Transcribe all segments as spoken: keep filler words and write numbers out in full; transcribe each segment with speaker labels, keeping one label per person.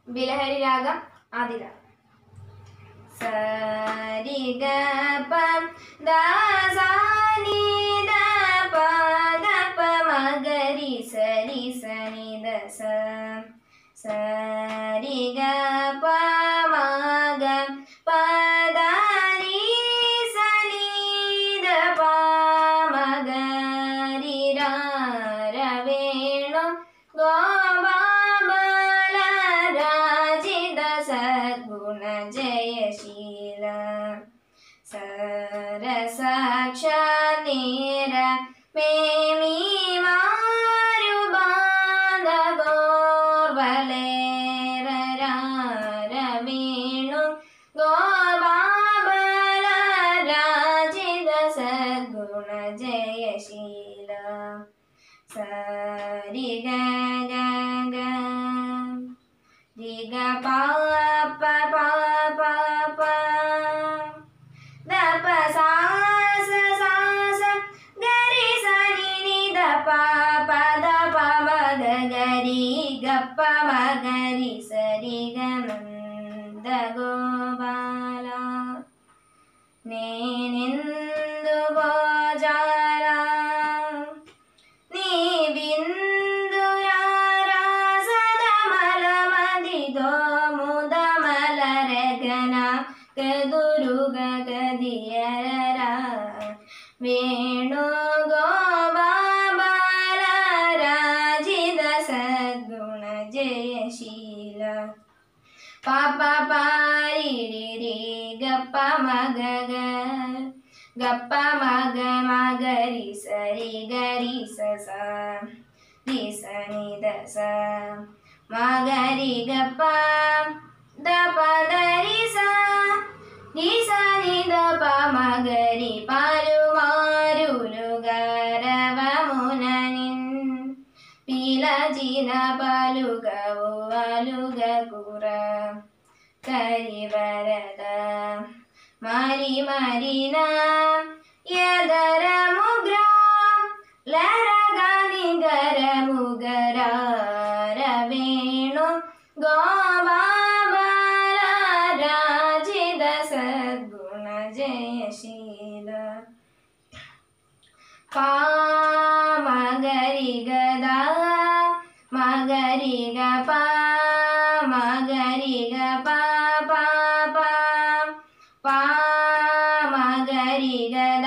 Speaker 1: ബിലഹരി രാഗം ആദില. സരി ഗ പ ദ സ നി ദ പ ദ പ മ ഗ രി സരി സ നി ദ സ. സരി ഗ പ മ ഗ പ ദ രി സ നി ദ പ മ ഗ രി ര ര വേണു ഗോ സദ്ഗുണ ജയശീല. സരസാക്ഷാനേര മേമി മാരു ബാന്ധവോർവലേര വേണു ഗോപാബല രാജിത സദ്ഗുണ ജയശീല. സരി ഗ ഗ ഗ രി ഗ പ പ പ പ പ ద ప సా స సా స గ రి స ని ని ద ప ప ద ప మ గ గ రి గ ప మ గ రి స రి గ నంద గోపాల. నేనెందు భోజాల నీ బిందురారా సదమల మదిదో ముదమల రగన కదురుగ గదియర వేణు గోపాల రాజిత సద్గుణ జయశీల. పాప పారి రి రి గప్ప మగ గ గప్ప మగ మగ రి సరి గరి స స రి స ని ద స మగ రి గప్ప ద ప ద రి స రి స ని ద ప మగ రి పాలుమారులు గరవమున నిన్ పిలచిన పలుగవు అలుగ కుర కరివరద మరి మరిన యదర ముగ్ర లరగని గర ముగర రవేణు గోపాల రాజిత సద్గుణ జయశీల. పా మగరి గద మగరి గ ప మగరి గ ప ప ప పా మగరి గద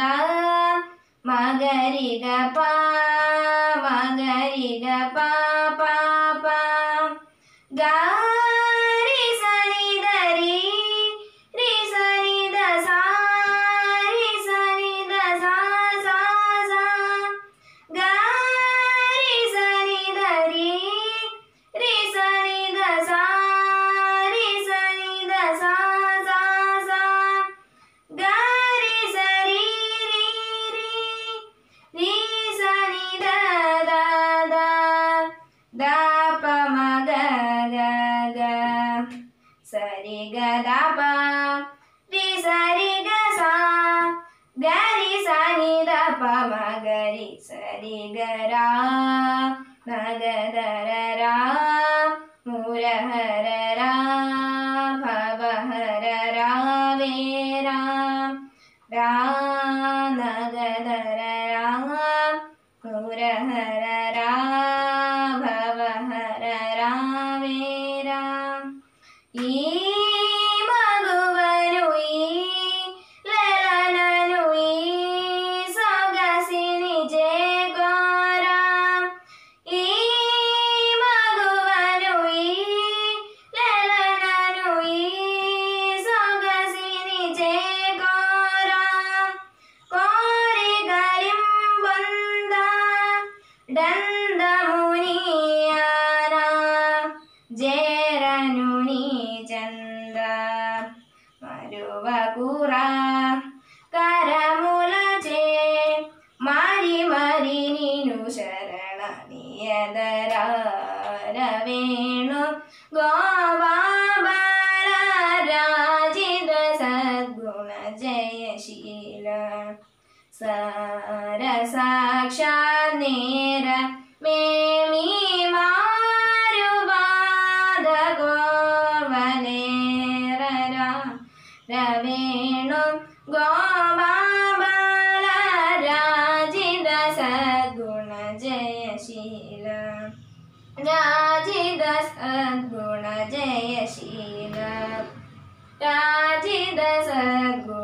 Speaker 1: మగరి గ ప మగరి గ ప ప ప గ రి స ని ద రి రి స ని ద స రి స ని ద స స స గ రి స ని ద రి రి స ని ద స రి స ని ద స స స గ రి స రి రి రి రి స ని ద ద ద ద ప మ గ గ గ సరి గ ద ప రి సరి గ స గ రి స ని ద ప మ గ రి సరి గ ర మ గ ద ర ర ముర హర ర భవ హర ర వే ర ర న గ ద ర ర ముర హర ర భవ హర ర వే ర. ఈ మగువను ఈ లలనను ఈ సొగసిని చేకోరా. ఈ మగువను ఈ లలనను ఈ సొగసిని చేకోరా. కోరి గలింబొంద డందమునియాన జేరను నీ చంద మరువకురా కరములచే మరి మరి నిను శరణ నియదర రవేణు గోపాల రాజిత సద్గుణ జయశీల. సరసాక్షానేర మేమి మారు బాధగో രവേണു ഗോപാബാല രാജിത സദ്ഗുണ ജയശീല രാജിത സദ്ഗുണ ജയശീല രാജിത സദ്ഗുണ